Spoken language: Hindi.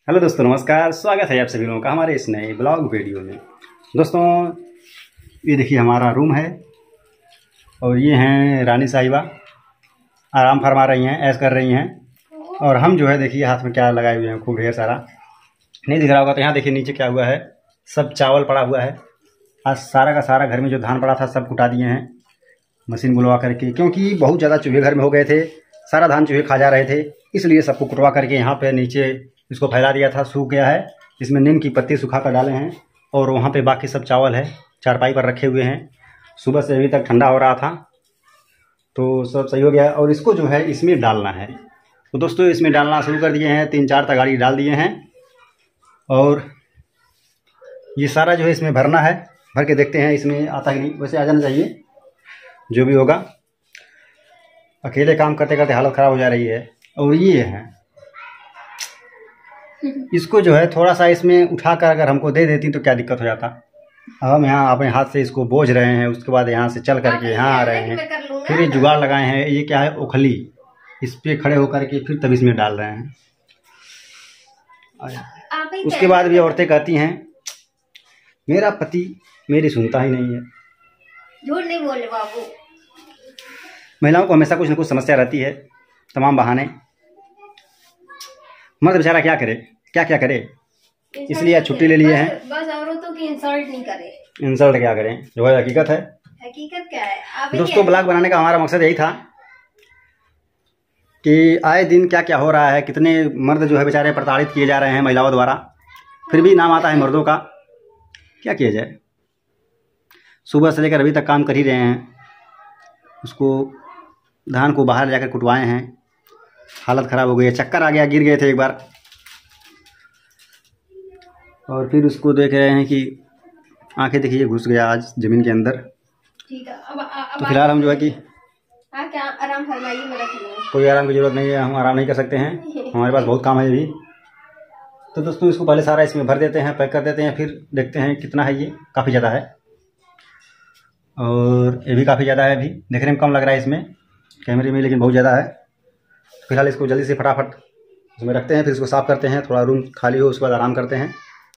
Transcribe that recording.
हेलो दोस्तों, नमस्कार। स्वागत है आप सभी लोगों का हमारे इस नए ब्लॉग वीडियो में। दोस्तों, ये देखिए हमारा रूम है और ये हैं रानी साहिबा, आराम फरमा रही हैं, ऐश कर रही हैं। और हम जो है देखिए हाथ में क्या लगाए हुए हैं, खूब ढेर सारा, नहीं दिख रहा होगा तो यहाँ देखिए नीचे क्या हुआ है, सब चावल पड़ा हुआ है। आज सारा का सारा घर में जो धान पड़ा था सब कुटा दिए हैं मशीन बुलवा करके, क्योंकि बहुत ज़्यादा चूहे घर में हो गए थे, सारा धान चूहे खा जा रहे थे, इसलिए सबको कुटवा करके यहाँ पे नीचे इसको फैला दिया था। सूख गया है, इसमें नीम की पत्ती सुखा कर डाले हैं और वहाँ पे बाकी सब चावल है चारपाई पर रखे हुए हैं। सुबह से अभी तक ठंडा हो रहा था तो सब सही हो गया है। और इसको जो है इसमें डालना है, तो दोस्तों इसमें डालना शुरू कर दिए हैं, 3-4 तगाड़ी डाल दिए हैं और ये सारा जो है इसमें भरना है। भर के देखते हैं इसमें आता ही नहीं, वैसे आ जाना चाहिए जो भी होगा। अकेले काम करते करते हालत ख़राब हो जा रही है। और ये है, इसको जो है थोड़ा सा इसमें उठाकर अगर हमको दे देती तो क्या दिक्कत हो जाता। अब हम यहाँ अपने हाथ से इसको बोझ रहे हैं, उसके बाद यहाँ से चल करके यहाँ आ रहे हैं, फिर ये जुगाड़ लगाए हैं। ये क्या है, ओखली, इस पर खड़े होकर के फिर तब इसमें डाल रहे हैं। उसके बाद भी औरतें कहती हैं मेरा पति मेरी सुनता ही नहीं है। झूठ नहीं बोले बाबू। महिलाओं को हमेशा कुछ न कुछ समस्या रहती है, तमाम बहाने। मर्द बेचारा क्या करे, क्या क्या करे, इसलिए आज छुट्टी ले लिए हैं। बस औरतों की इंसल्ट नहीं करे। इंसल्ट क्या करें, जो है हकीकत है। हकीकत क्या है आप दोस्तों, ब्लॉग बनाने का हमारा मकसद यही था कि आए दिन क्या क्या हो रहा है, कितने मर्द जो है बेचारे प्रताड़ित किए जा रहे हैं महिलाओं द्वारा, फिर भी नाम आता है मर्दों का। क्या किया जाए, सुबह से लेकर अभी तक काम कर ही रहे हैं। उसको धान को बाहर ले जाकर कुटवाए हैं, हालत ख़राब हो गई है, चक्कर आ गया, गिर गए थे एक बार। और फिर उसको देख रहे हैं कि आंखें देखिए घुस गया आज ज़मीन के अंदर। ठीक है, अब तो फिलहाल हम जो है कि क्या आराम फरमाइए, मेरा कोई आराम की ज़रूरत नहीं है, हम आराम नहीं कर सकते हैं, हमारे पास बहुत काम है अभी। तो दोस्तों, इसको पहले सारा इसमें भर देते हैं, पैक कर देते हैं, फिर देखते हैं कितना है। ये काफ़ी ज़्यादा है और ये भी काफ़ी ज़्यादा है, अभी देखने में कम लग रहा है इसमें कैमरे में, लेकिन बहुत ज़्यादा है। फिलहाल इसको जल्दी से फटाफट उसमें रखते हैं, फिर इसको साफ़ करते हैं, थोड़ा रूम खाली हो उसके बाद आराम करते हैं।